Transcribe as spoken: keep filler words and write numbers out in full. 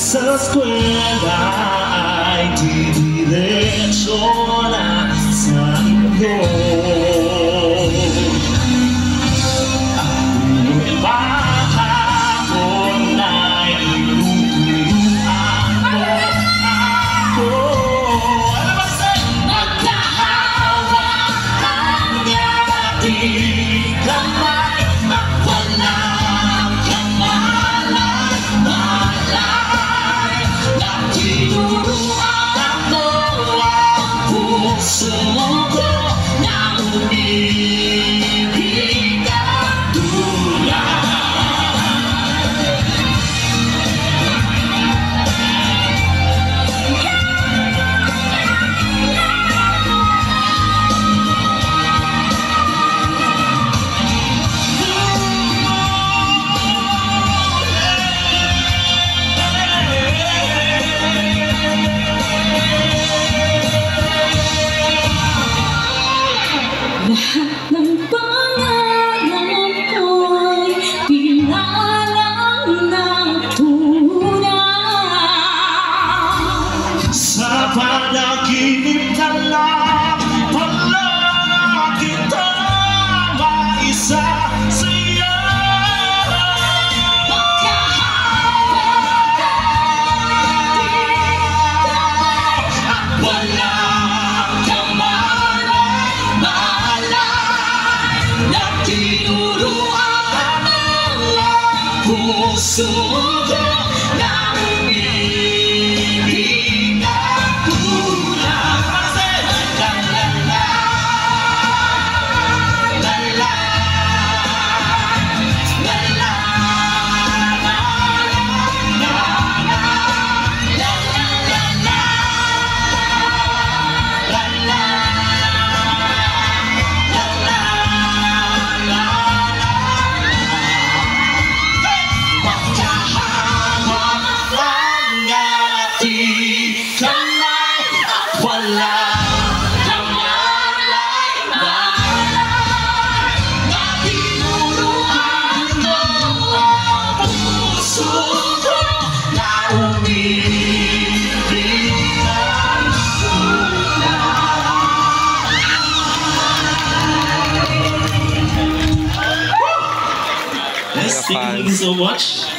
Sa eskwela ay didiretso na sa inyo. Ang bahapon ay inuturuan mo ako. Ano ba sa'yo? Magkahawakan ng ating kamay at walang kamalay-malay. Nagtinuruan mo ang puso ko na umibig at tulad. Lahat ng pangalan ko'y pinalang ng tunay. Sa panaginip na lang pala kita maisa sa'yo. At walang kamalay-malay. Nagtinuruan ang puso ko na umibig at tulad. La la la, la la, la la, la la, la la, la la, kamay at walang kamalay-malay. Natinuruan mo ang puso ko na umibig at tulad. Yes, thank you so much.